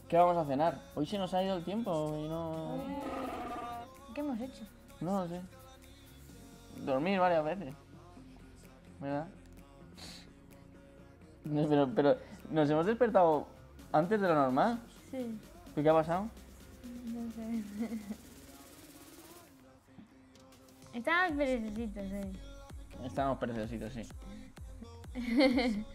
¿Qué vamos a cenar? Hoy se nos ha ido el tiempo y no... ¿Qué hemos hecho? No lo sé. Dormir varias veces. ¿Verdad? No, pero nos hemos despertado antes de lo normal. Sí, ¿Qué ha pasado? no sé. Estábamos perezositos hoy. Estamos preciosos, sí.